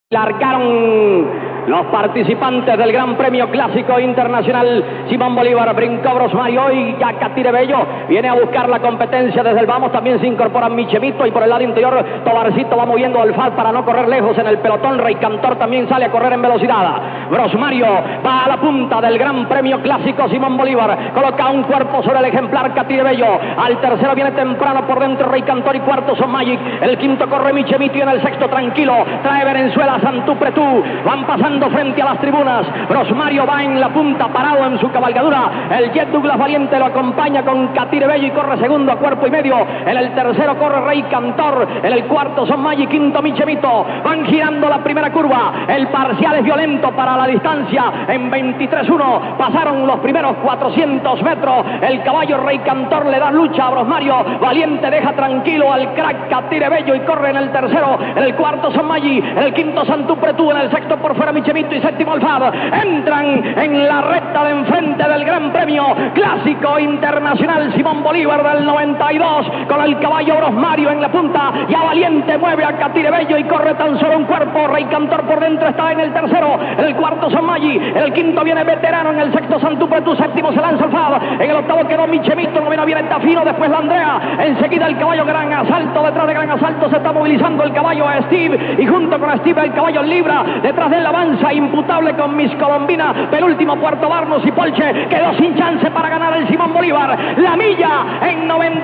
Largaron los participantes del Gran Premio Clásico Internacional. Simón Bolívar, brincó Brosmario y ya Catire Bello viene a buscar la competencia desde el vamos. También se incorporan Michemito y por el lado interior Tobarcito va moviendo al FAD para no correr lejos en el pelotón. Rey Cantor también sale a correr en velocidad. Brosmario va a la punta del Gran Premio Clásico. Simón Bolívar coloca un cuerpo sobre el ejemplar Catire Bello. Al tercero viene temprano por dentro Rey Cantor y cuarto son Magic. El quinto corre Michemito y en el sexto tranquilo trae Venezuela Santupretú. Van pasando frente a las tribunas. Brosmario va en la punta parado en su cabalgadura. El Jet Douglas Valiente lo acompaña con Catire Bello y corre segundo a cuerpo y medio. En el tercero corre Rey Cantor. En el cuarto son Magic, quinto Michemito. Van girando la primera curva. El parcial es violento para la distancia. En 23-1 pasaron los primeros 400 metros. El caballo Rey Cantor le da lucha a Brosmario. Valiente deja tranquilo al crack Catire Bello y corre en el tercero. En el cuarto son Magic. En el quinto Santupretú. En el sexto por fuera Michemito y séptimo Alfad. Entran en la recta de enfrente del Gran Premio Clásico Internacional Simón Bolívar del 92 con el caballo Brosmario en la punta. Ya Valiente mueve a Catire Bello y corre tan solo un cuerpo. Rey Cantor por dentro está en el tercero. En el cuarto son Maggi. En el quinto viene Veterano. En el sexto Santupretú. Séptimo se lanza Alfad. En el octavo quedó Michemito. Noveno viene Tafino. Después la Andrea. Enseguida el caballo Gran Asalto. Detrás de Gran Asalto se está movilizando el caballo a Steve. Y junto con Steve el caballo Libra. Detrás de él avanza imputable con Miss Colombina. Penúltimo Puerto Barnos y Polche. Quedó sin chance para ganar el Simón Bolívar. La milla en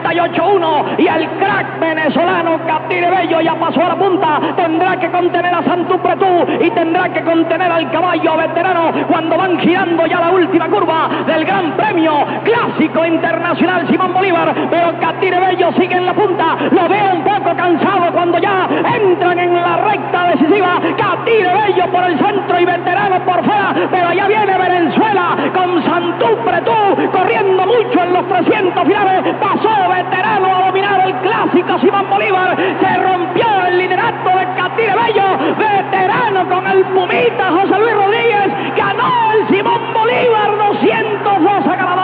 98-1. Y el crack venezolano Catire Bello ya pasó a la punta. Tendrá que contener a Santupretú y tendrá que contener al caballo Veterano cuando van girando ya la última curva del Gran Premio Clásico Internacional Simón Bolívar. Pero Catire Bello sigue en la punta. Lo veo un poco cansado cuando ya entran en la recta decisiva. Catire Bello por el centro y Veterano por fuera, pero allá viene Venezuela con Santupretú corriendo mucho en los 300 finales. Pasó Veterano a dominar el clásico Simón Bolívar. Se rompió el liderato de Catire Bello. Veterano con el Pumita José Luis Rodríguez ganó el Simón Bolívar 202 a